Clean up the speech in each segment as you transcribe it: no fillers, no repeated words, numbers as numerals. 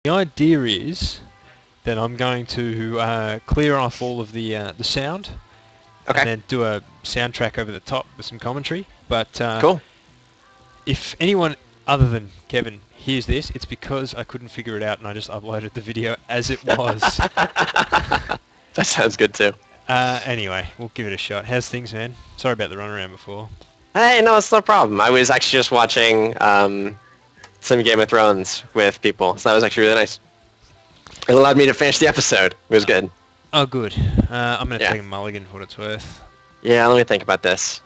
The idea is that I'm going to clear off all of the sound, Okay. and then do a soundtrack over the top with some commentary. But Cool. if anyone other than Kevin hears this, it's because I couldn't figure it out and I just uploaded the video as it was. That sounds good too. Anyway, we'll give it a shot. How's things, man? Sorry about the runaround before. Hey, no, it's no problem. I was actually just watching some Game of Thrones with people, so that was actually really nice. It allowed me to finish the episode. It was good. Oh, good. I'm going to Yeah. take a mulligan for what it's worth. Yeah, let me think about this.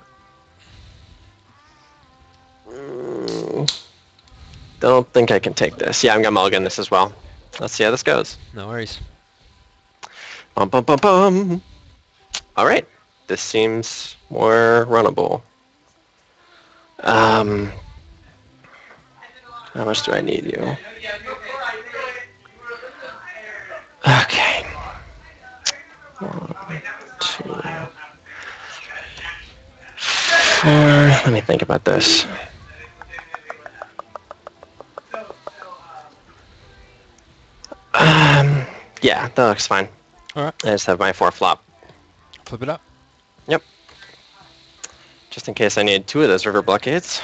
Don't think I can take this. Yeah, I'm gonna mulligan this as well. Let's see how this goes. No worries. Bum, bum, bum, bum. All right, this seems more runnable. How much do I need you? Okay. 1, 2, 4. Let me think about this. Yeah, that looks fine. All right. I just have my 4 flop. Flip it up. Yep. Just in case I need 2 of those river blockades.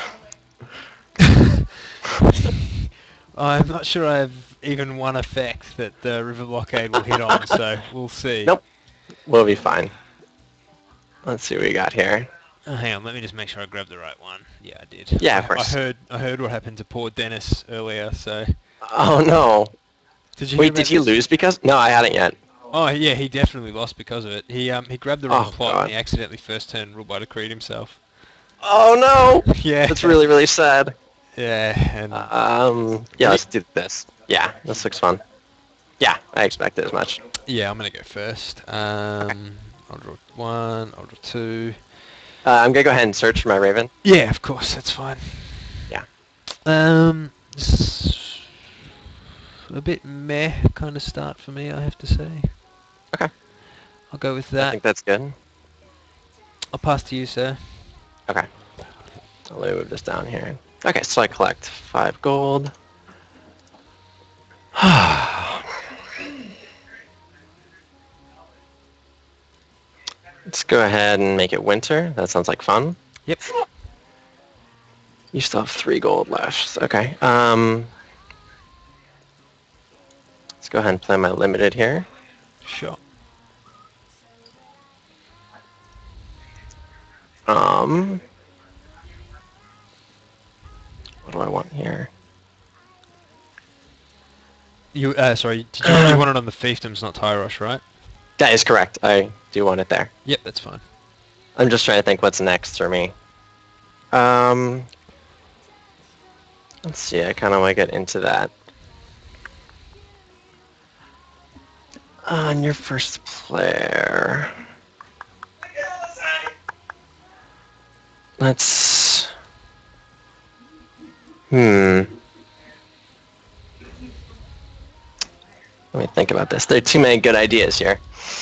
I'm not sure I have even one effect that the river blockade will hit on, so we'll see. Nope. We'll be fine. Let's see what we got here. Oh, hang on, let me just make sure I grabbed the right one. Yeah, I did. Yeah, of course. I heard what happened to poor Dennis earlier, so... Oh no. Did you Wait, did he lose because? No, I hadn't yet. Oh yeah, he definitely lost because of it. He grabbed the wrong plot God. and he accidentally first turned rule by decreed himself. Oh no. Yeah. That's really, really sad. Yeah, and yeah, let's do this. Yeah, this looks fun. Yeah, I expected as much. yeah, I'm gonna go first. I'll draw 1. I'll draw 2. I'm gonna go ahead and search for my Raven. Yeah, of course, that's fine. Yeah. A bit meh kind of start for me, I have to say. Okay. I'll go with I that. think that's good. I'll pass to you, sir. Okay. Let me move this down here. Okay, so I collect 5 gold. Let's go ahead and make it winter. That sounds like fun. Yep. You still have 3 gold left. Okay. Let's go ahead and play my limited here. Sure. What do I want here? You sorry, you want it on the fiefdoms, not Tyrosh, right? That is correct. I do want it there. Yep, that's fine. I'm just trying to think what's next for me. Let's see, I kind of want to get into that. On your first player. Let's... Let me think about this. There are too many good ideas here.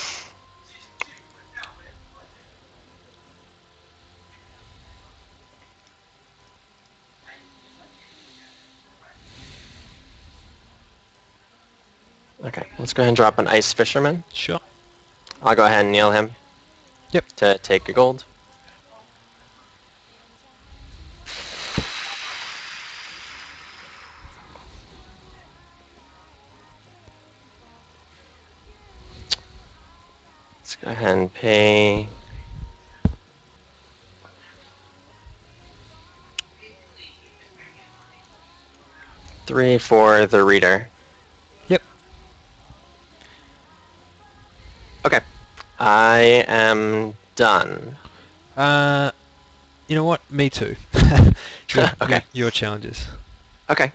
Okay, let's go ahead and drop an Ice Fisherman. Sure. I'll go ahead and kneel him. Yep. To take a gold. Let's go ahead and pay... $3 for the reader. Yep. Okay. I am done. You know what? Me too. Okay. Your challenges. Okay.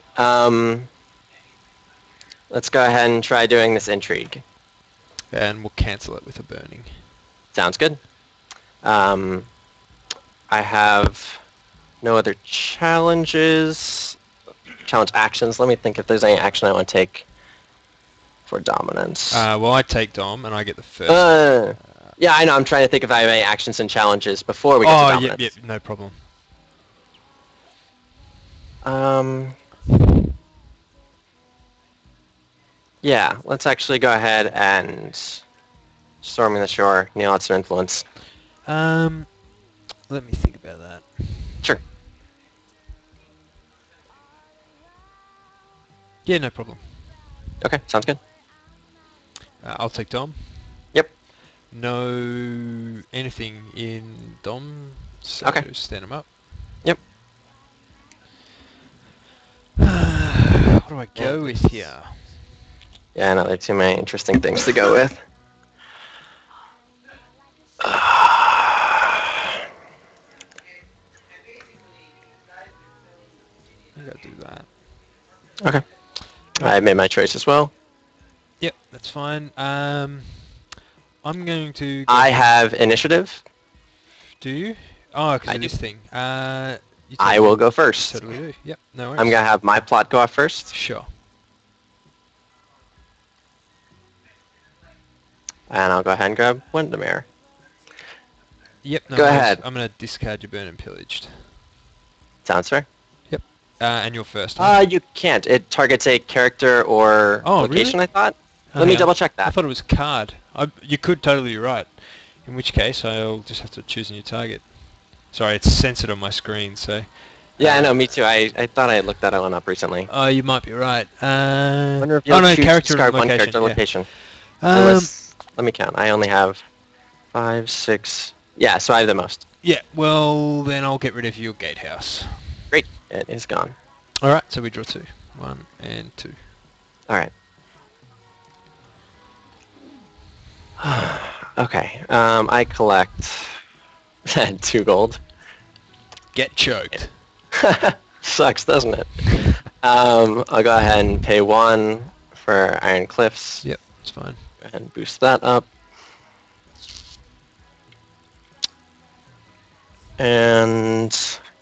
Let's go ahead and try doing this intrigue. And we'll cancel it with a burning. Sounds good. I have no other challenges. Challenge actions. Let me think if there's any action I want to take for dominance. Well, I take Dom and I get the first. Yeah, I know. I'm trying to think if I have any actions and challenges before we get to dominance. Yep, no problem. Yeah, let's actually go ahead and Storming the Shore. Neil had some influence. Let me think about that. Sure. Yeah, no problem. Okay, sounds good. I'll take Dom. Yep. No anything in Dom, so Okay. stand him up. Yep. What do I go with here? Yeah, no, there are too many interesting things to go with. I gotta do that. Okay. I made my choice as well. Yep, that's fine. I'm going to. I have initiative. Do you? Oh, because I of do. this thing. You I totally, will go first. totally do. Yep, no worries. I'm going to have my plot go off first. Sure. And I'll go ahead and grab Windermere. Yep, no Go worries. ahead. I'm going to discard your Burn and Pillaged. Sounds fair. Yep. And you're first. Huh? You can't. It targets a character or location, really? I thought. Oh, Let me hang on. double check I that. thought it was card. You could totally be right. In which case, I'll just have to choose a new target. Sorry, it's censored on my screen, so... Yeah, I know, me too. I thought I had looked that one up recently. Oh, you might be right. When Oh revealed, no, choose character discard one location. character Yeah. location. Let me count. I only have 5, 6... Yeah, so I have the most. Yeah, well, then I'll get rid of your gatehouse. Great. It is gone. Alright, so we draw 2. 1 and 2. Alright. Okay. I collect 2 gold. Get choked. Sucks, doesn't it? I'll go ahead and pay 1 for Iron Cliffs. Yep, it's fine. Go ahead and boost that up. And...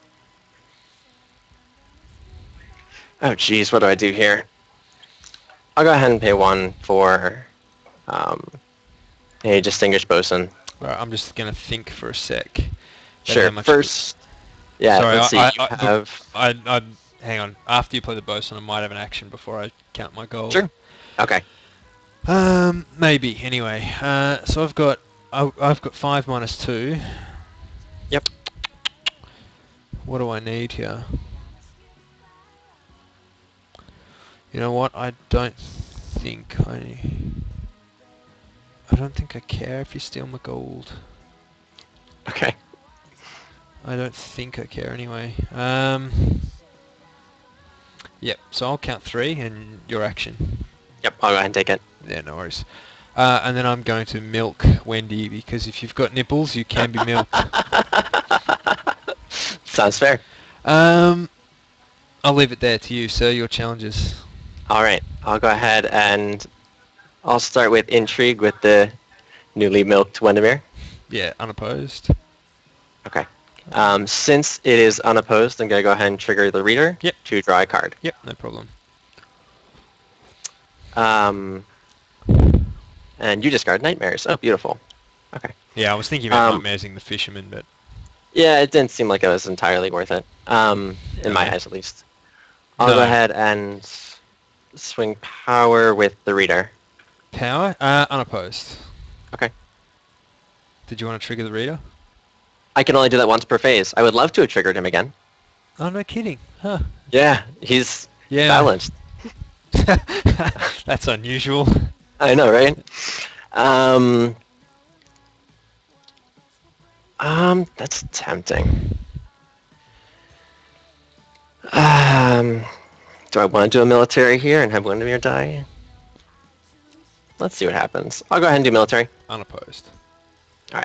Oh geez, what do I do here? I'll go ahead and pay 1 for a Distinguished Bosun. Alright, I'm just gonna think for a sec. About Sure, how much first... Yeah, Sorry, let's see, you have... hang on. After you play the bosun, I might have an action before I count my gold. Sure. Okay. Maybe. Anyway, so I've got 5 minus 2. Yep. What do I need here? You know what? I don't think I care if you steal my gold. Okay. I don't think I care anyway. Yep, so I'll count 3 and your action. Yep, I'll go ahead and take it. Yeah, no worries. And then I'm going to milk Wendy, because if you've got nipples, you can be milked. Sounds fair. I'll leave it there to you, sir, your challenges. Alright, I'll go ahead and I'll start with Intrigue with the newly milked Windermere. Yeah, unopposed. Okay. Since it is unopposed, I'm going to go ahead and trigger the reader to draw a card. Yep, no problem. And you discard Nightmares. Oh, beautiful. Okay. Yeah, I was thinking about nightmaresing the fisherman, but... Yeah, it didn't seem like it was entirely worth it. In my eyes, at least. I'll go ahead and swing power with the reader. Power? Unopposed. Okay. Did you want to trigger the reader? I can only do that once per phase. I would love to have triggered him again. Oh, no kidding. Huh. Yeah, he's balanced. That's unusual. I know, right? That's tempting. Do I want to do a military here and have Windermere die? Let's see what happens. I'll go ahead and do military. Unopposed. Alright.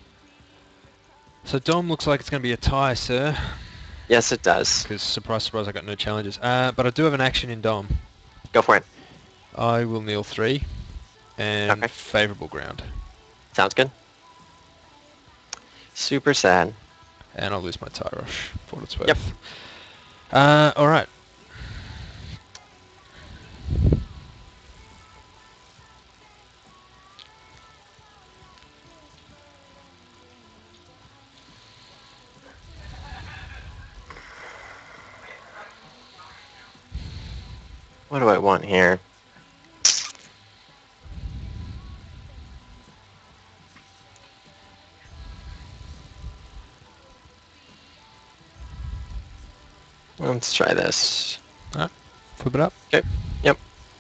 So Dom looks like it's going to be a tie, sir. Yes, it does. Because, surprise, surprise, I got no challenges. But I do have an action in Dom. Go for it. I will kneel 3. And favourable ground. Sounds good. Super sad. And I'll lose my tie rush for what it's worth. Yep. Alright. What do I want here? Let's try this. Alright, flip it up. Okay. Yep.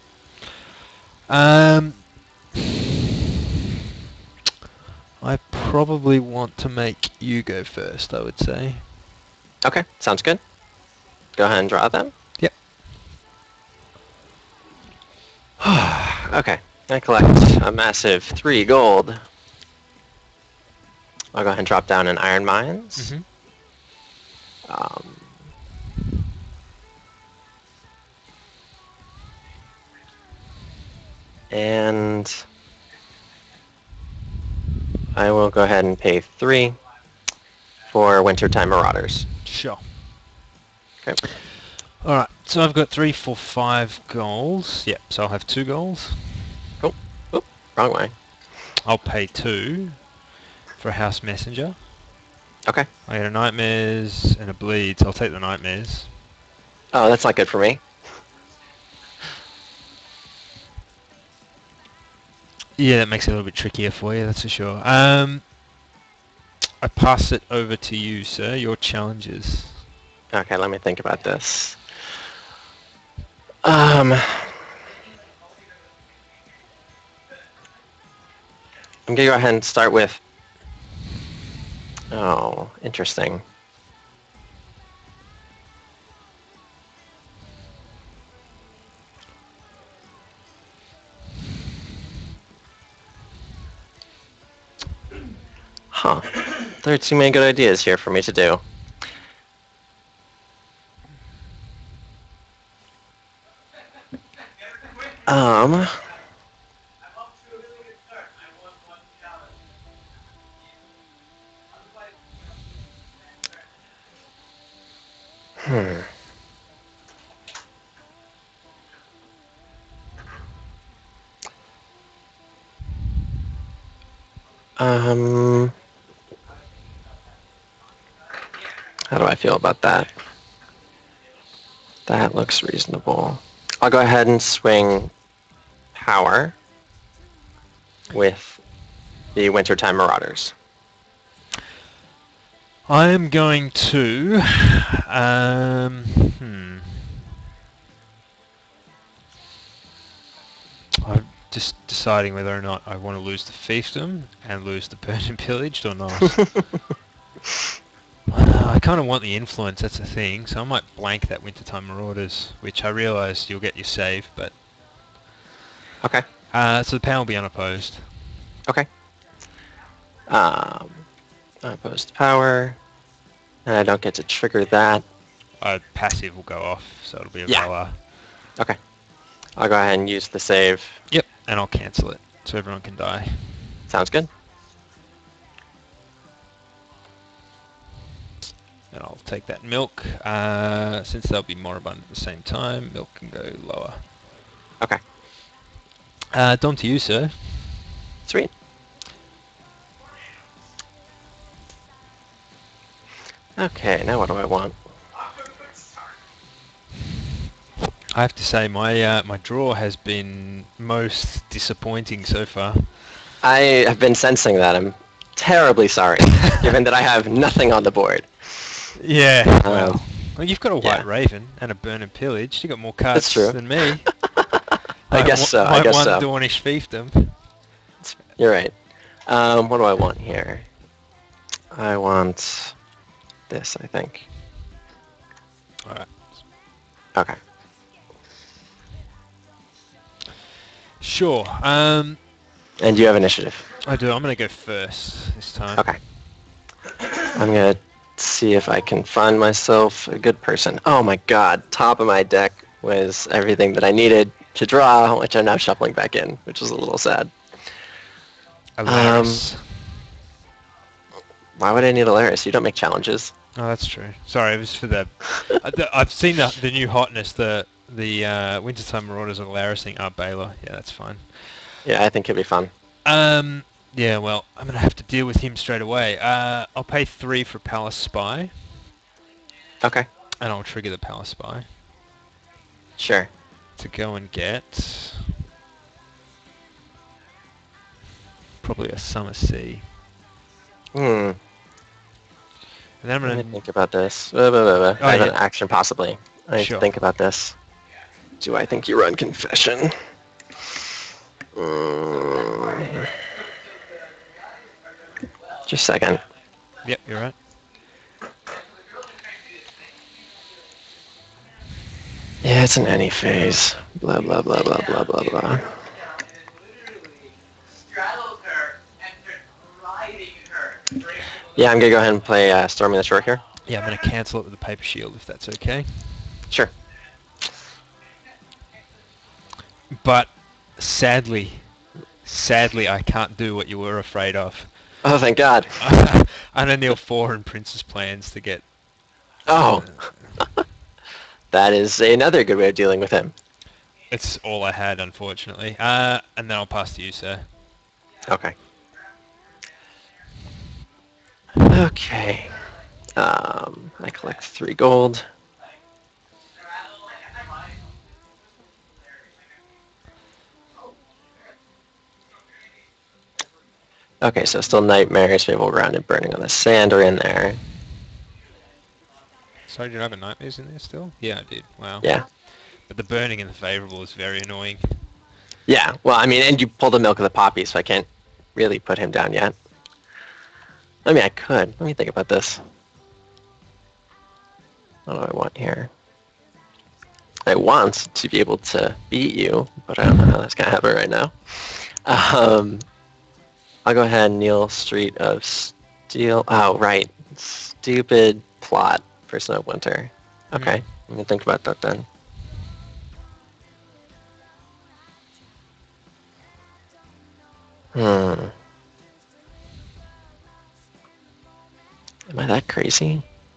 I probably want to make you go first, I would say. Okay, sounds good. Go ahead and draw them. Yep. Okay, I collect a massive 3 gold. I'll go ahead and drop down in iron mines. And I will go ahead and pay 3 for Wintertime Marauders. Sure. Okay. Alright, so I've got 3, 4, 5 goals. Yep, so I'll have 2 goals. Oh, oop, wrong way. I'll pay 2 for a House Messenger. Okay. I get a Nightmares and a Bleeds. I'll take the Nightmares. Oh, that's not good for me. Yeah, that makes it a little bit trickier for you, that's for sure. I pass it over to you, sir. Your challenges. Okay, let me think about this. I'm gonna go ahead and start with... Oh, interesting. Huh. There are too many good ideas here for me to do. How do I feel about that? That looks reasonable. I'll go ahead and swing power with the Wintertime Marauders. I'm going to... I'm just deciding whether or not I want to lose the Fiefdom and lose the Burn and Pillaged or not. I kind of want the influence, that's the thing, so I might blank that Wintertime Marauders, which I realise you'll get your save, but... Okay. So the power will be unopposed. Okay. Unopposed power. And I don't get to trigger that. Passive will go off, so it'll be a Yeah. lower. Okay. I'll go ahead and use the save. Yep, and I'll cancel it, so everyone can die. Sounds good. And I'll take that milk. Since they'll be moribund at the same time, milk can go lower. Okay. Dom to you, sir. Sweet. Okay, now what do I want? I have to say, my draw has been most disappointing so far. I have been sensing that. I'm terribly sorry, given that I have nothing on the board. Yeah, well, you've got a White yeah. Raven and a Burn and Pillage. You got more cards That's true. than me. I guess so. I guess one so. Dornish Fiefdom. You're right. What do I want here? I want this, I think. All right. Okay. Sure. And you have initiative. I do. I'm going to go first this time. Okay. I'm going to see if I can find myself a good person. Oh my god. Top of my deck was everything that I needed to draw, which I'm now shuffling back in, which is a little sad. Alaris. Why would I need Alaris? You don't make challenges. Oh, that's true. Sorry, it was for the... I've seen the new hotness, the Wintertime Marauders of Alaris thing. Baylor. Yeah, that's fine. Yeah, I think it'd be fun. Yeah, well, I'm going to have to deal with him straight away. I'll pay 3 for Palace Spy. Okay. And I'll trigger the Palace Spy. Sure. To go and get... probably a Summer Sea. Hmm. And then I'm Let gonna... me think about this. I have an yeah. action possibly. I need Sure. to think about this. Do I think you run confession? Just a second. Yep, you're right. Yeah, it's an any phase. Blah, blah, blah, blah, blah, blah, blah. Yeah, I'm going to go ahead and play Storming the Shore here. Yeah, I'm gonna cancel it with the paper shield if that's okay. Sure. But sadly, I can't do what you were afraid of. Oh, thank God. I'm gonna kneel 4 in Prince's plans to get... Oh. That is another good way of dealing with him. It's all I had, unfortunately. And then I'll pass to you, sir. Okay. Okay. I collect 3 gold. Okay, so still Nightmares, Fable Ground, and Burning on the Sand are in there. Sorry, did I have a Nightmares in there still? Yeah, I did. Wow. Yeah. But the burning and the favourable is very annoying. Yeah, well, I mean, and you pull the Milk of the Poppy, so I can't really put him down yet. I mean, I could. Let me think about this. What do I want here? I want to be able to beat you, but I don't know how that's going to happen right now. I'll go ahead and kneel Street of Steel. Oh, right. Stupid plot for Snow of Winter. Okay, let me think about that then. Am I that crazy?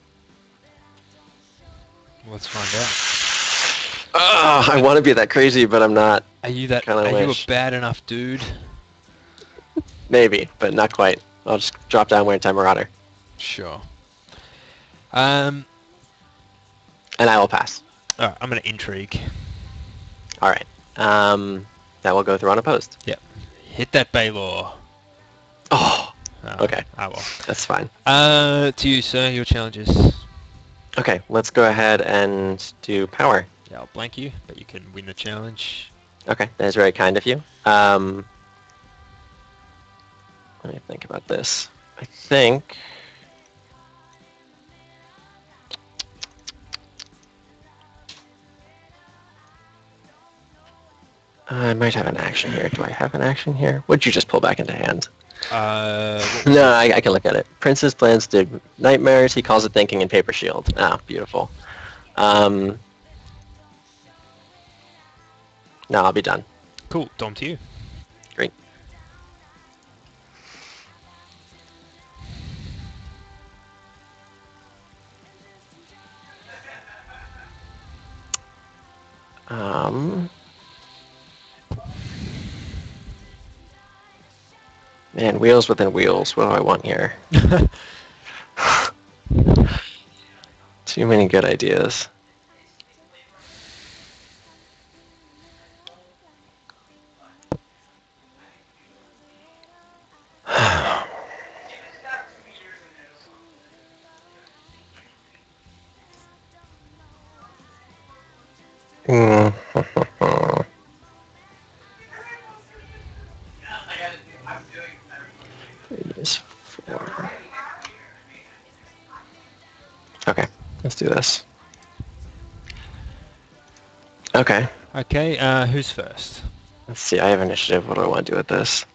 Let's find out. Oh, I want to be that crazy, but I'm not. Are you that? Kinda Are you a wish. bad enough dude? Maybe, but not quite. I'll just drop down Wear Time Marauder. Sure. And I will pass. Alright, I'm gonna intrigue. Alright. That will go through unopposed. Yep. Hit that Baylor. Oh, Oh, okay. Ah well. That's fine. To you, sir. Your challenges. Okay, let's go ahead and do power. Yeah, I'll blank you, but you can win the challenge. Okay, that is very kind of you. Let me think about this. I think... I might have an action here. Do I have an action here? Would you just pull back into hand? No, I can look at it. Prince's plans did Nightmares. He calls it thinking in Paper Shield. Ah, beautiful. No, I'll be done. Cool. Dom to you. Great. Man, wheels within wheels. What do I want here? Too many good ideas. Four. Okay, let's do this. Okay. Okay, who's first? Let's see, I have initiative. What do I want to do with this?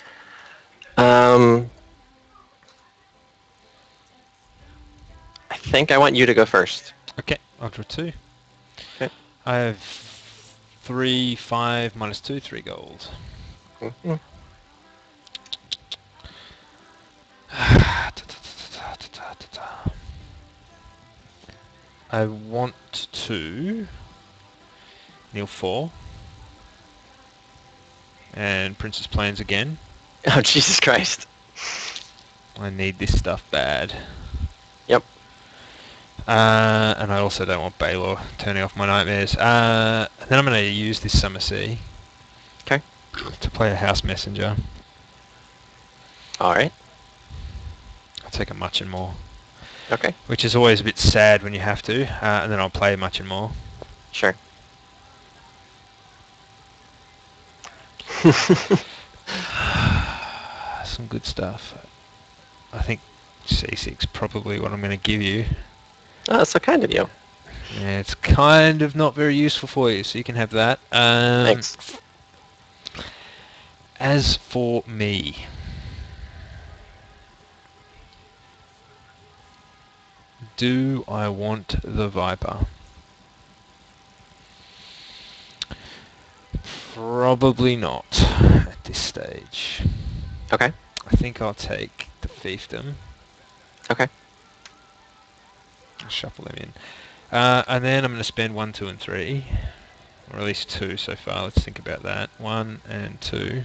I think I want you to go first. Okay, I'll draw 2. Okay. I have 3, 5, minus 2, 3 gold. Mm-hmm. I want to kneel 4 and Princess Plains again. Oh, Jesus Christ. I need this stuff bad. Yep. And I also don't want Baylor turning off my Nightmares. Then I'm going to use this Summer Sea. Okay. To play a House Messenger. All right. I'll take a much and more. Okay. which is always a bit sad when you have to, and then I'll play much and more. Sure. Some good stuff. I think C6 probably what I'm going to give you. Oh, that's so kind of you. Yeah, it's kind of not very useful for you, so you can have that. Thanks. As for me, do I want the Viper? Probably not at this stage. Okay. I think I'll take the Fiefdom. Okay. Shuffle them in. And then I'm going to spend 1, 2, and 3. Or at least 2 so far. Let's think about that. 1 and 2.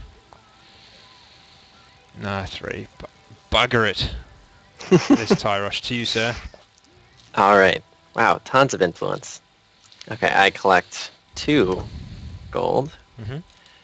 No, 3. Bugger it. There's Tyrosh to you, sir. All right. Wow, tons of influence. Okay, I collect 2 gold. Mm-hmm.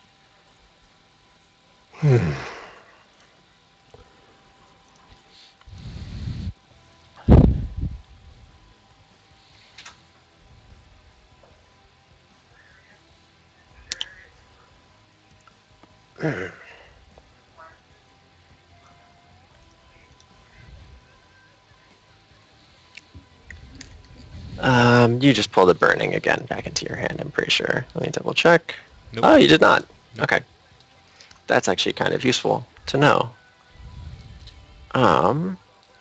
You just pulled the burning again back into your hand, I'm pretty sure. Let me double check. Nope. Oh, you did not. Nope. Okay. That's actually kind of useful to know. Hmm.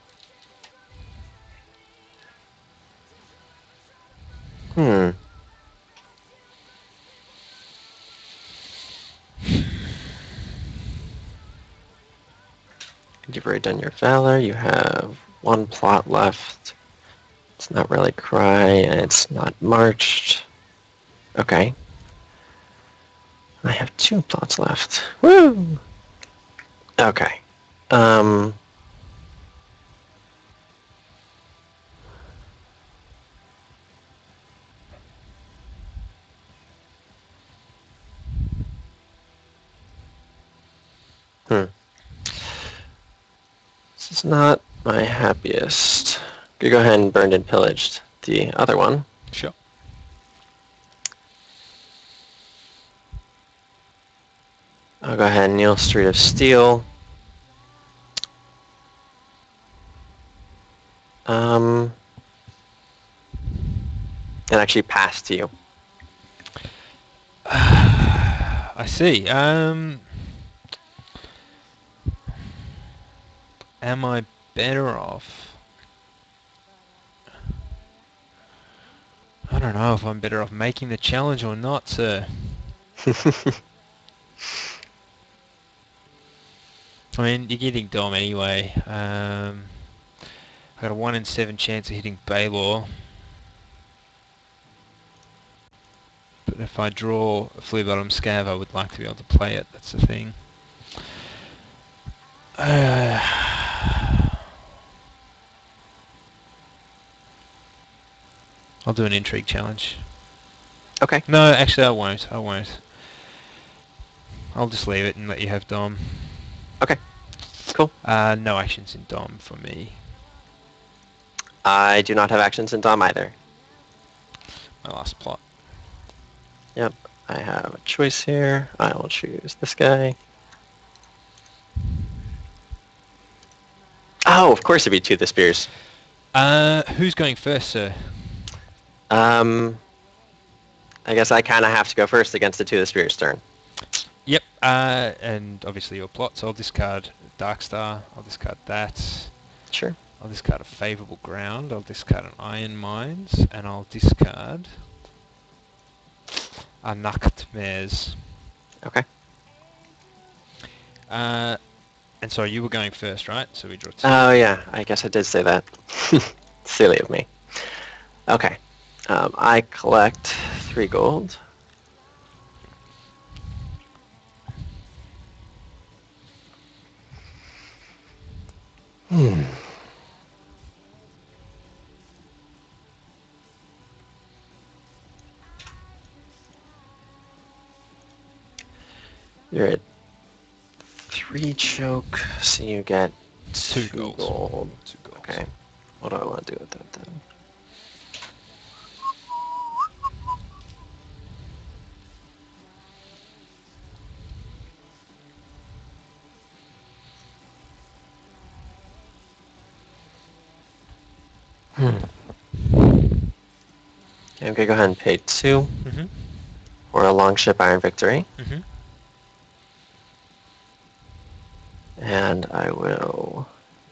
You've already done your Valor. You have 1 plot left. It's not really Cry, and it's not Marched. Okay. I have 2 plots left. Woo! Okay. This is not my happiest. You go ahead and burned and pillaged the other one. Sure. I'll go ahead and kneel Street of Steel. And actually pass to you. I see. Am I better off? I don't know if I'm better off making the challenge or not, sir. I mean, you're getting Dom anyway. I got a 1 in 7 chance of hitting Baylor. But if I draw a Flea Bottom Scav, I would like to be able to play it. That's the thing. I'll do an intrigue challenge. Okay. No, actually I won't. I'll just leave it and let you have Dom. Okay. Cool. No actions in Dom for me. I do not have actions in Dom either. My last plot. Yep. I have a choice here. I will choose this guy. Oh, of course it'd be 2 of the Spears. Who's going first, sir? I guess I kind of have to go first against the 2 of the Spears turn. Yep, and obviously your plots. I'll discard Darkstar. I'll discard that. Sure. I'll discard a Favourable Ground. I'll discard an Iron Mines. And I'll discard a Nachtmares. Okay. And sorry, you were going first, right? So we draw 2. Oh, yeah. I guess I did say that. Silly of me. Okay. I collect 3 gold. You're at 3 choke, so you get 2 2 gold. gold. 2 gold. Okay. What do I want to do with that then? Okay, I'm gonna go ahead and pay 2 Mm-hmm. for a Longship Iron Victory. Mm-hmm. And I will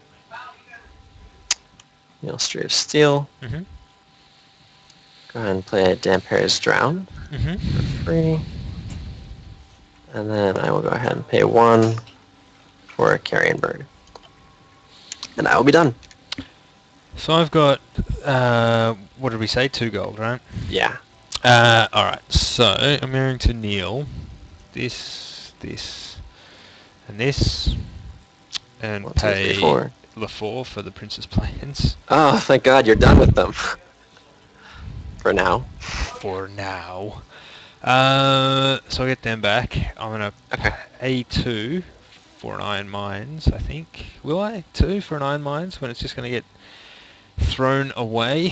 Street of Steel. Mm-hmm. Go ahead and play a Damper's Drown Mm-hmm. for free. And then I will go ahead and pay 1 for a Carrion Bird. And I will be done. So I've got, what did we say? 2 gold, right? Yeah. Alright, so I'm going to kneel this, and this, and 1, 2, 3, pay 4. LaFour for the Princess Plans. Oh, thank God you're done with them. For now. For now. So I get them back. I'm going to Okay. pay 2 for an Iron Mines, I think. Will I? 2 for an Iron Mines when it's just going to get thrown away?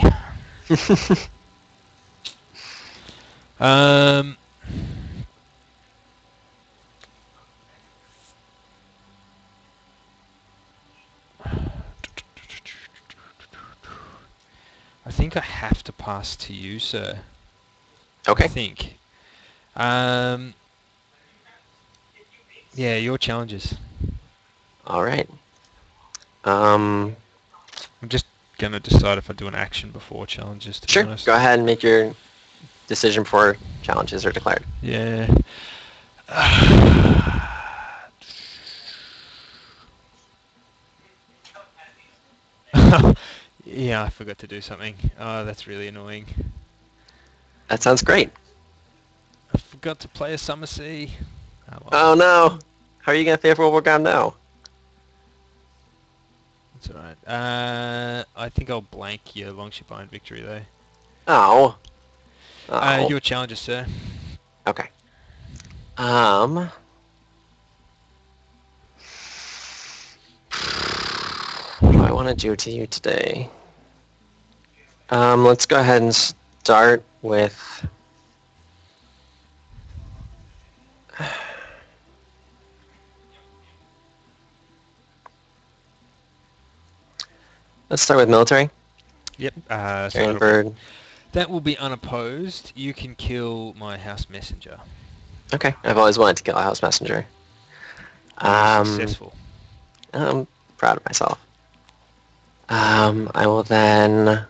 I think I have to pass to you, sir. Okay. I think. Yeah, your challenges. All right. I'm just gonna decide if I do an action before challenges, to be Sure. honest. Go ahead and make your decision before challenges are declared. Yeah. Yeah, I forgot to do something. Oh, that's really annoying. That sounds great. I forgot to play a Summer Sea. Oh, well, Oh no. How are you gonna pay for Warground now? that's alright. I think I'll blank your Longship Iron Victory, though. Oh. Oh. Your challenges, sir. Okay. What do I want to do to you today? Let's go ahead and start with... Let's start with military. Yep. So Carrion Bird. that will be unopposed. You can kill my House Messenger. Okay. I've always wanted to kill a House Messenger. Successful. I'm proud of myself. I will then...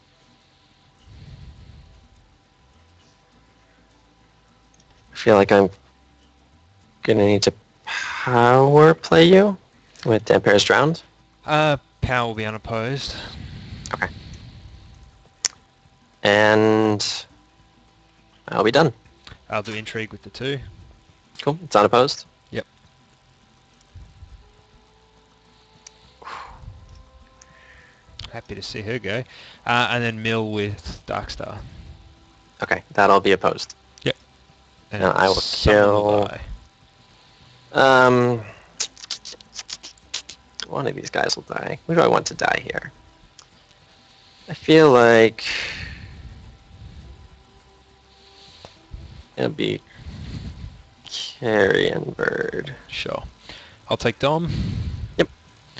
feel like I'm gonna need to power play you with Damper's Drowned. Power will be unopposed. Okay. And I'll be done. I'll do Intrigue with the 2. Cool. It's unopposed. Yep. Happy to see her go. And then Mill with Darkstar. Okay. That'll be opposed. Yep. And Now I will someone will kill... die. One of these guys will die. Who do I want to die here? I feel like it'll be Carrion Bird. Sure. I'll take Dom. Yep.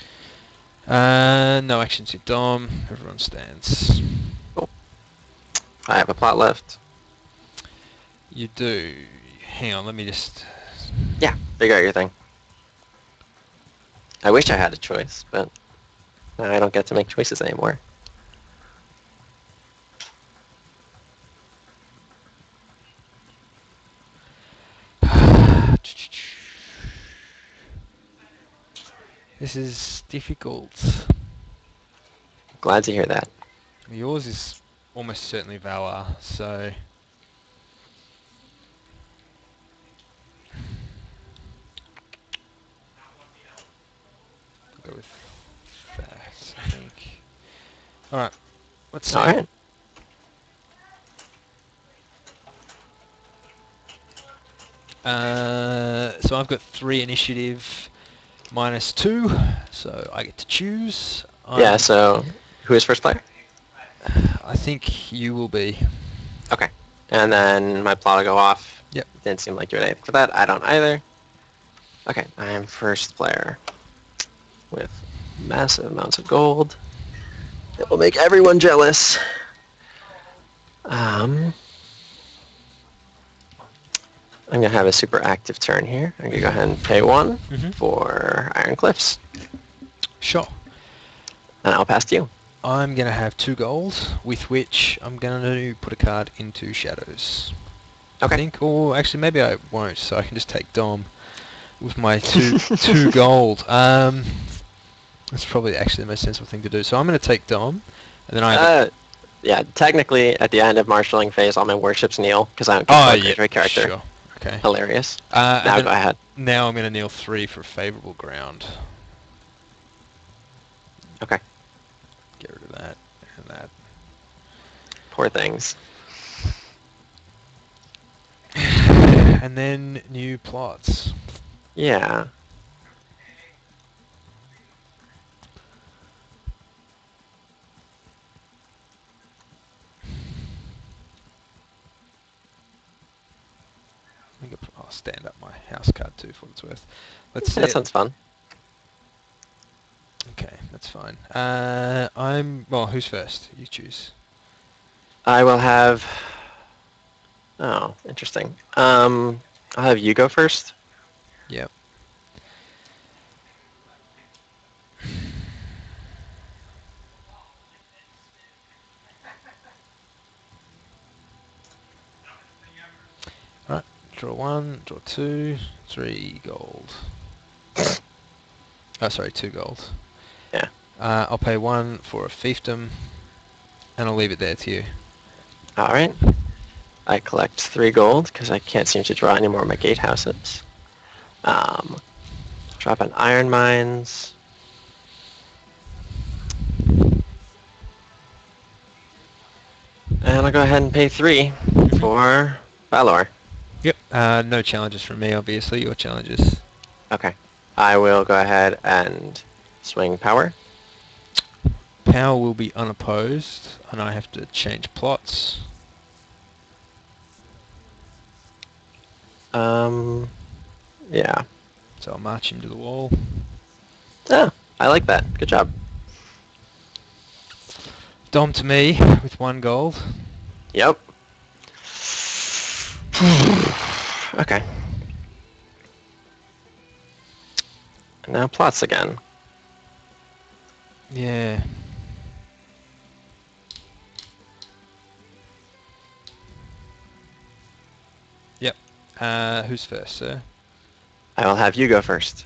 No actions with Dom. Everyone stands. Cool. I have a plot left. You do. Hang on, let me just... Yeah, figure out your thing. I wish I had a choice, but I don't get to make choices anymore. This is difficult. Glad to hear that. Yours is almost certainly Valor, so... I'll go with that, I think. Alright, let's see. Alright. So I've got 3 initiative, -2, so I get to choose. Yeah, so Who is first player? I think you will be. Okay. And then my plot will go off. Yep. Didn't seem like you had anything for that. I don't either. Okay, I am first player with massive amounts of gold. It will make everyone jealous. I'm going to have a super active turn here. I'm going to go ahead and pay 1 for Iron Cliffs. Sure. And I'll pass to you. I'm going to have 2 gold, with which I'm going to put a card into Shadows. Okay. I think, or actually maybe I won't, so I can just take Dom with my 2 gold. That's probably actually the most sensible thing to do. So I'm going to take Dom, and then I... yeah, technically at the end of marshalling phase, all my worships kneel, because I don't control a character. Sure. Okay. Hilarious. Now go ahead. Now I'm going to kneel 3 for favourable ground. Okay. Get rid of that and that. Poor things. And then new plots. Yeah. I'll stand up my house card too for what it's worth. Let's see. That sounds fun. Okay, that's fine. Well, who's first? You choose. I will have... Oh, interesting. I'll have you go first. Yep. Alright, draw 1, draw 2, 3 gold. Oh, sorry, 2 gold. Yeah. I'll pay 1 for a fiefdom, and I'll leave it there to you. Alright. I collect 3 gold, because I can't seem to draw any more of my gatehouses. Drop an iron mines. And I'll go ahead and pay 3 for Valor. Yep. No challenges from me, obviously. Your challenges. Okay. I will go ahead and swing power. Power will be unopposed, and I have to change plots. Yeah. So I'll march him to the wall. Oh, I like that. Good job. Dom to me with 1 gold. Yep. Okay. And now plots again. Yeah. Yep. Who's first, sir? I will have you go first.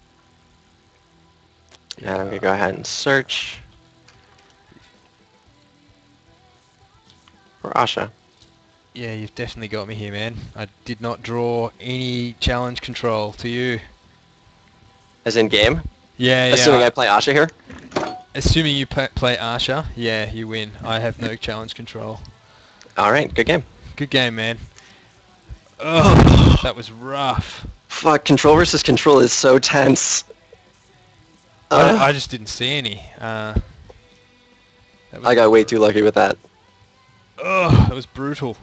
And I'm going to go ahead and search for Asha. Yeah, you've definitely got me here, man. I did not draw any challenge control to you. As in game? Yeah, yeah. Assuming I play Asha here? Assuming you play Asha, yeah, you win. I have no challenge control. Alright, good game. Good game, man. Ugh, that was rough. Fuck, control versus control is so tense. I just didn't see any. I got way too lucky with that. Ugh, that was brutal.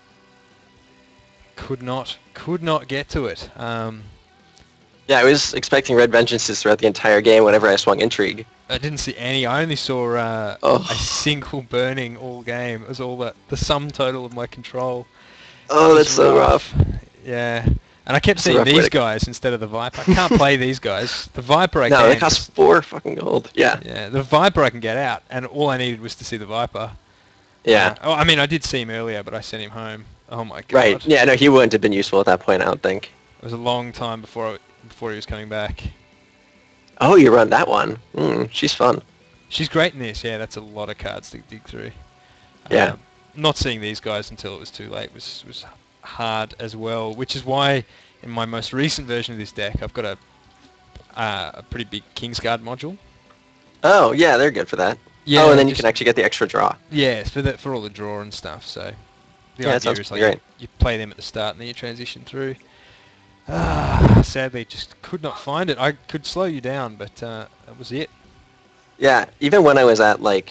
Could not get to it. Yeah, I was expecting red vengeances throughout the entire game whenever I swung intrigue. I didn't see any. I only saw a single burning all game. It was all the sum total of my control. Oh, that's so rough. Yeah. And I kept seeing these guys instead of the Viper. I can't play these guys. The Viper I can. No, they cost 4 fucking gold. Yeah. Yeah, the Viper I can get out, and all I needed was to see the Viper. Yeah. I mean, I did see him earlier, but I sent him home. Oh my god. Right. Yeah, no, he wouldn't have been useful at that point, I don't think. It was a long time before he was coming back. Oh, you run that one. She's fun. She's great in this. Yeah, that's a lot of cards to dig through. Yeah. Not seeing these guys until it was too late was hard as well, which is why in my most recent version of this deck I've got a pretty big Kingsguard module. Oh, yeah, they're good for that. Yeah, oh, and then you can actually get the extra draw. Yeah, for all the draw and stuff. So the idea is like great. You play them at the start and then you transition through. Sadly, just could not find it. I could slow you down, but that was it. Yeah, even when I was at like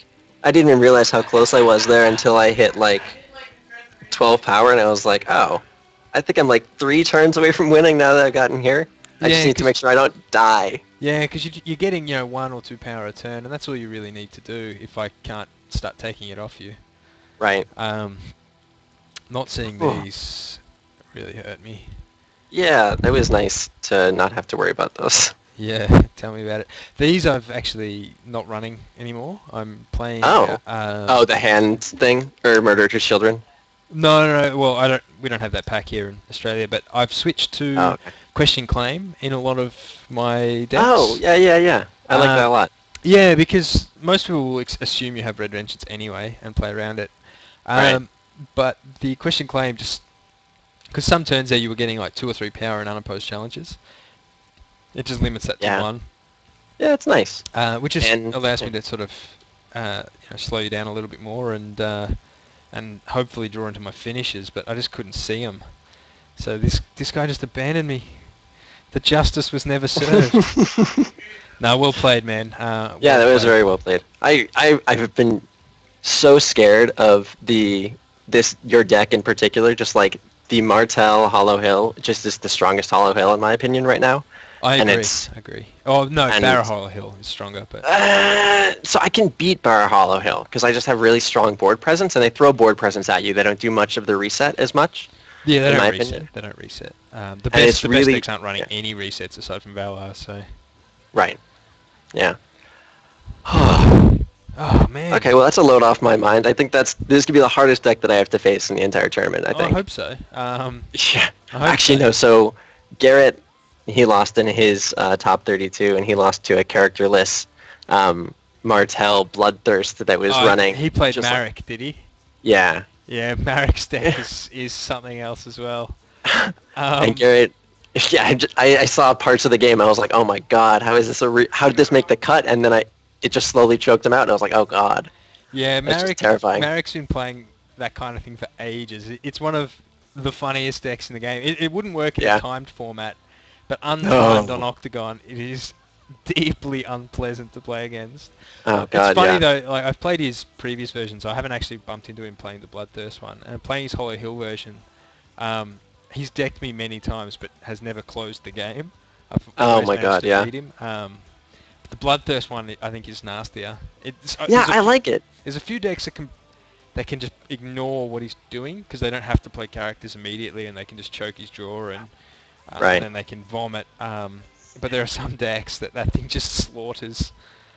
I didn't even realize how close I was there until I hit like 12 power, and I was like, oh, I think I'm like 3 turns away from winning now that I've gotten here. I just need to make sure I don't die. Yeah, because you're getting 1 or 2 power a turn, and that's all you really need to do if I can't start taking it off you. Right. Not seeing these really hurt me. Yeah, it was nice to not have to worry about those. Yeah, tell me about it. These I've actually not running anymore. I'm playing. Oh, the hand thing, or Murder to Children. No. Well, we don't have that pack here in Australia, but I've switched to Question Claim in a lot of my decks. Oh, yeah. I like that a lot. Yeah, because most people will assume you have Red Vengeance anyway and play around it. Right. But the Question Claim just... Because some turns there you were getting like 2 or 3 power and unopposed challenges. It just limits that to 1. Yeah, it's nice. Which just allows me to sort of slow you down a little bit more and hopefully draw into my finishes, but I just couldn't see them. So this guy just abandoned me. The justice was never served. No, well played, man. Yeah, that was very well played. I've been so scared of your deck in particular, just like the Martel Hollow Hill, just is the strongest Hollow Hill in my opinion right now. I agree. Oh no, Barra Hollow Hill is stronger, but so I can beat Barra Hollow Hill because I just have really strong board presence, and they throw board presence at you. They don't do much of the reset as much. Yeah, they don't reset. They don't reset. The best decks aren't running any resets aside from Valar, so. Right. Yeah. Oh man. Okay, well that's a load off my mind. I think this could be the hardest deck that I have to face in the entire tournament. I think. I hope so. Yeah. Actually, no. So Garrett, he lost in his top 32, and he lost to a characterless Martel Bloodthirst that was running. He played Marek, did he? Yeah. Yeah, Marek's deck is something else as well. And Garrett, yeah, I saw parts of the game. I was like, oh my god, how is this how did this make the cut? And then it just slowly choked him out, and I was like, oh god. Yeah, terrifying. Marek's been playing that kind of thing for ages. It's one of the funniest decks in the game. It wouldn't work in a timed format, but untimed on Octagon, it is deeply unpleasant to play against. Oh god, it's funny though. Like I've played his previous version, so I haven't actually bumped into him playing the Bloodthirst one. And playing his Hollow Hill version, he's decked me many times, but has never closed the game. Oh my god, yeah. Beat him. The Bloodthirst one, I think, is nastier. I like it. There's a few decks that can just ignore what he's doing because they don't have to play characters immediately, and they can just choke his draw and then they can vomit. But there are some decks that thing just slaughters.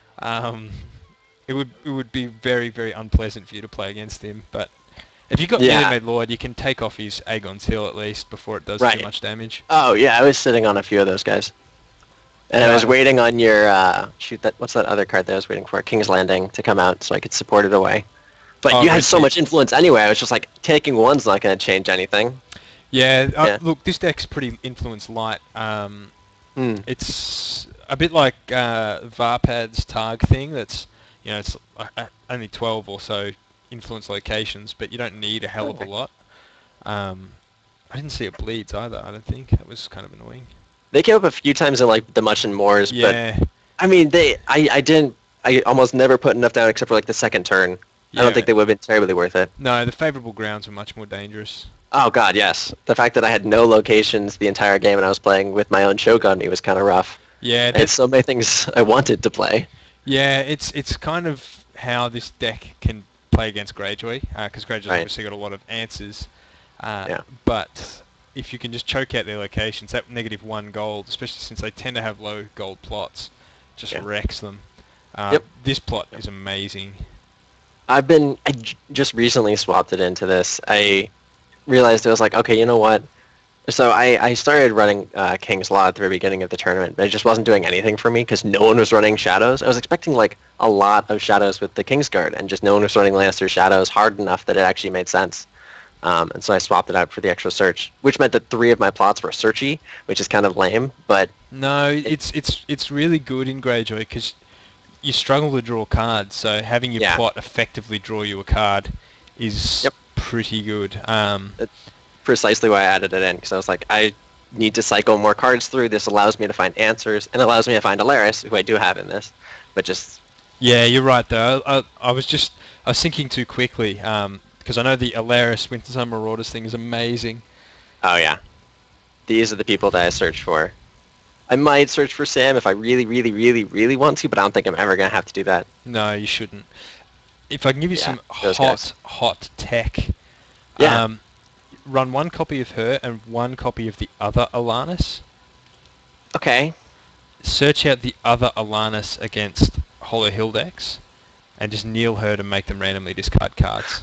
It would be very, very unpleasant for you to play against him. But if you've got Melee Made Lord, you can take off his Aegon's Hill at least before it does too much damage. Oh yeah, I was sitting on a few of those guys. And I was waiting on your, what's that other card that I was waiting for? King's Landing to come out so I could support it away. But you had so much influence anyway, I was just like, taking one's not going to change anything. Yeah, look, this deck's pretty influence light. It's a bit like Varpad's Targ thing that's, it's only 12 or so influence locations, but you don't need a hell of a lot. I didn't see it bleeds either, I don't think. That was kind of annoying. They came up a few times in like the Much and Mores, but I mean, I almost never put enough down except for like the second turn. I don't think they would have been terribly worth it. No, the favorable grounds were much more dangerous. Oh god, yes. The fact that I had no locations the entire game and I was playing with my own Shogun, it was kind of rough. Yeah, and so many things I wanted to play. Yeah, it's kind of how this deck can play against Greyjoy, because Greyjoy's obviously got a lot of answers. But if you can just choke out their locations, that -1 gold, especially since they tend to have low gold plots, just wrecks them. This plot is amazing. I just recently swapped it into this. I realized I was like, okay, you know what? So I started running King's Law at the very beginning of the tournament, but it just wasn't doing anything for me because no one was running Shadows. I was expecting like a lot of Shadows with the Kingsguard, and just no one was running Lannister Shadows hard enough that it actually made sense. And so I swapped it out for the extra search, which meant that 3 of my plots were searchy, which is kind of lame, but... No, it's really good in Greyjoy because you struggle to draw cards, so having your plot effectively draw you a card is pretty good. That's precisely why I added it in, because I was like, I need to cycle more cards through. This allows me to find answers, and allows me to find Alaris, who I do have in this, but just Yeah, you're right though. I was thinking too quickly because I know the Alaris Winter Summer Marauders thing is amazing. Oh yeah, these are the people that I search for. I might search for Sam if I really, really, really, really want to, but I don't think I'm ever gonna have to do that. No, you shouldn't. If I can give you Yeah, some those guys. hot tech, Yeah. um, run one copy of her and one copy of the other Alanis. Okay. Search out the other Alanis against Hollow Hill decks, and just kneel her to make them randomly discard cards.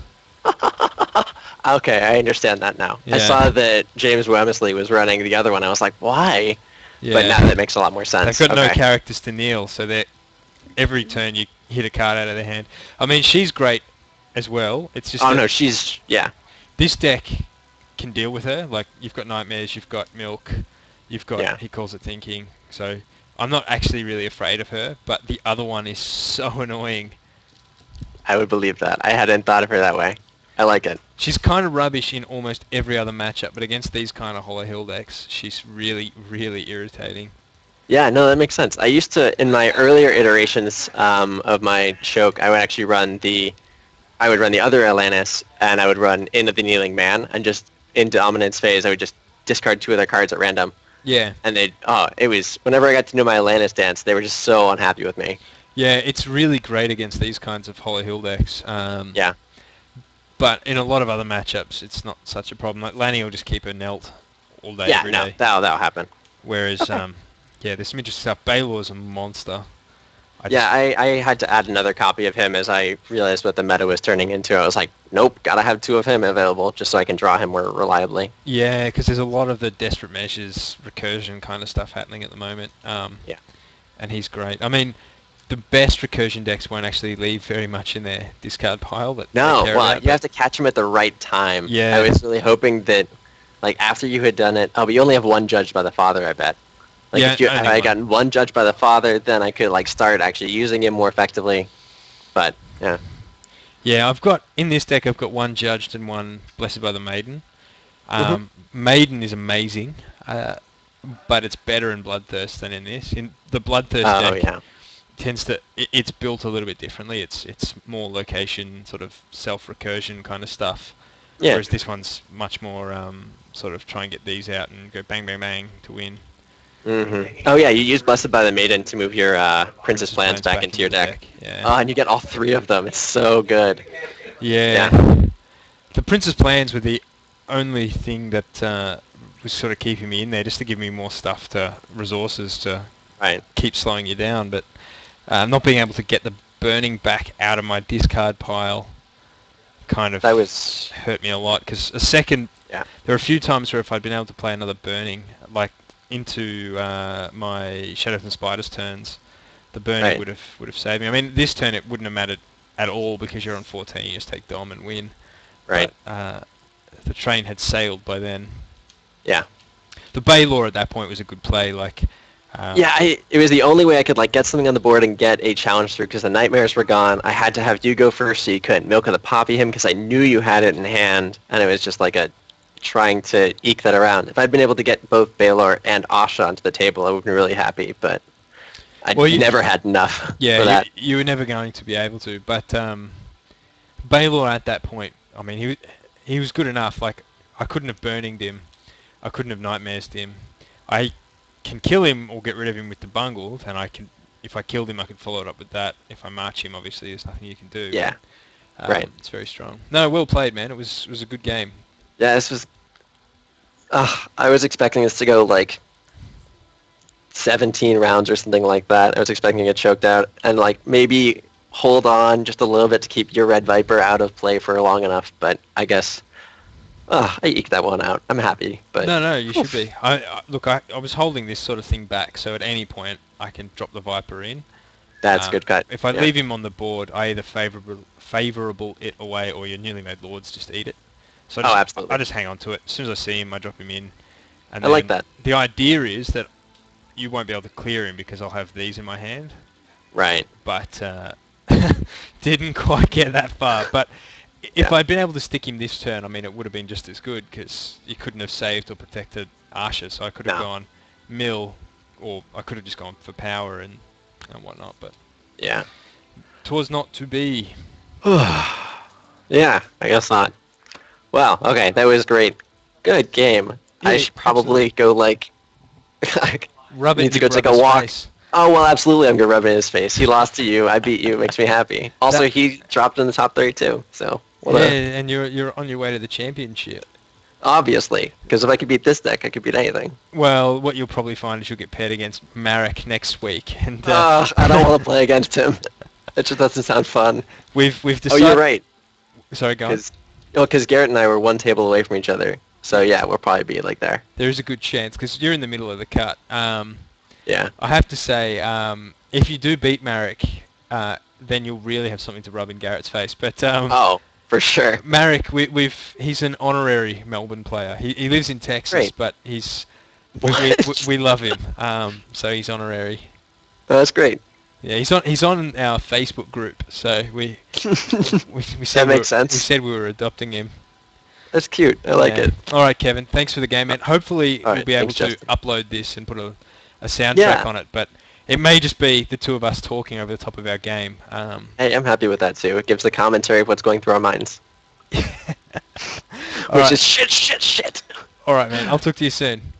Okay, I understand that now. I Yeah. saw that James Wemsley was running the other one. I was like, why? Yeah. But now that makes a lot more sense. They've got no Okay. characters to kneel, so that every turn you hit a card out of their hand. I mean, she's great as well. It's just Oh that no, she's yeah. this deck can deal with her. Like, you've got Nightmares, you've got Milk, you've got Yeah. He Calls It Thinking. So I'm not actually really afraid of her, but the other one is so annoying. I would believe that. I hadn't thought of her that way. I like it. She's kind of rubbish in almost every other matchup, but against these kind of Hollow Hill decks, she's really, really irritating. Yeah, no, that makes sense. I used to, in my earlier iterations of my choke, I would actually run I would run the other Alanis, and I would run Into the Kneeling Man, and just in Dominance phase, I would just discard 2 of their cards at random. Yeah. And it was, whenever I got to know my Alanis dance, they were just so unhappy with me. Yeah, it's really great against these kinds of Hollow Hill decks. Yeah. But in a lot of other matchups, it's not such a problem. Like, Lanny will just keep her knelt all day, Yeah, every no, day. that'll happen. Whereas, Okay. yeah, there's some interesting stuff. Baylor's a monster. I had to add another copy of him as I realized what the meta was turning into. I was like, nope, gotta have 2 of him available just so I can draw him more reliably. Yeah, because there's a lot of the Desperate Measures recursion kind of stuff happening at the moment. Yeah. And he's great. I mean, the best recursion decks won't actually leave very much in their discard pile. That No, they care well, about, you have to catch him at the right time. Yeah. I was really hoping that, like, after you had done it, but you only have 1 judged by the father, I bet. Like, Yeah, if only I one. gotten 1 judged by the father, then I could, like, start actually using him more effectively. But, yeah. Yeah, in this deck, I've got 1 Judged and 1 Blessed by the Maiden. Maiden is amazing, but it's better in Bloodthirst than in this. In the Bloodthirst deck, Yeah. it's built a little bit differently. It's more location, sort of self-recursion kind of stuff. Yeah. Whereas this one's much more sort of try and get these out and go bang, bang, bang to win. Oh, yeah, you use Blessed by the Maiden to move your Princess Plans back into your deck. Yeah. Oh, and you get all 3 of them. It's so good. Yeah. The Princess Plans were the only thing that was sort of keeping me in there, just to give me more resources to keep slowing you down. But not being able to get the burning back out of my discard pile kind of hurt me a lot. Because there are a few times where if I'd been able to play another burning, like into my Shadows and Spiders turns, the burning would have saved me. I mean, this turn it wouldn't have mattered at all because you're on 14, you just take Dom and win. Right. But, the train had sailed by then. Yeah. The Baylor at that point was a good play. Like. It was the only way I could like get something on the board and get a challenge through because the Nightmares were gone. I had to have you go first so you couldn't Milk of the Poppy him because I knew you had it in hand, and it was just like trying to eke that around. If I'd been able to get both Baylor and Asha onto the table, I would have been really happy, but you never had enough for that. You were never going to be able to. But Baylor at that point, I mean, he was good enough. Like, I couldn't have burninged him. I couldn't have nightmaresed him. I can kill him or get rid of him with the bungled, and if I killed him, I could follow it up with that. If I march him, obviously, there's nothing you can do. Yeah. But, it's very strong. No, well played, man. It was a good game. Yeah, this was... I was expecting this to go, like, 17 rounds or something like that. I was expecting to get choked out, and, like, maybe hold on just a little bit to keep your Red Viper out of play for long enough, but I guess... I eked that one out. I'm happy, but... No, you should be. I was holding this sort of thing back, so at any point I can drop the Viper in. That's a good cut. If I leave him on the board, I either favourable it away or your newly made lords just eat it. So absolutely. I just hang on to it. As soon as I see him, I drop him in. And I like that. The idea is that you won't be able to clear him because I'll have these in my hand. Right. But didn't quite get that far. But if I'd been able to stick him this turn, I mean, it would have been just as good because you couldn't have saved or protected Asha. So I could have gone mill, or I could have just gone for power and whatnot. But yeah, 'twas not to be. Yeah, I guess not. Well, okay, that was great. Good game. Yeah, I should probably go like. Rub it need to in go your take a brother's walk. face. Oh well, absolutely. I'm gonna rub it in his face. He lost to you. I beat you. Makes me happy. Also, That- he dropped in the top 32. So Yeah, and you're on your way to the championship. obviously, because if I could beat this deck, I could beat anything. Well, what you'll probably find is you'll get paired against Marek next week, and I don't want to play against him. It just doesn't sound fun. we've Oh, decided. you're right. Sorry, go on. Because Garrett and I were one table away from each other. So yeah, we'll probably be like there. There is a good chance because you're in the middle of the cut. Yeah. I have to say, if you do beat Marek, then you'll really have something to rub in Garrett's face. But Oh, for sure. Marek, he's an honorary Melbourne player. He lives in Texas, Great. but we love him. So he's honorary. Oh, that's great. Yeah, he's on our Facebook group. So we said That makes sense. We said we were adopting him. That's cute. I like it. All right, Kevin. Thanks for the game, man. Hopefully All we'll right, be able thanks, to Justin. upload this and put a soundtrack Yeah. on it, but it may just be the two of us talking over the top of our game. Hey, I'm happy with that too. It gives the commentary of what's going through our minds. All Which right. is shit. All right, man. I'll talk to you soon.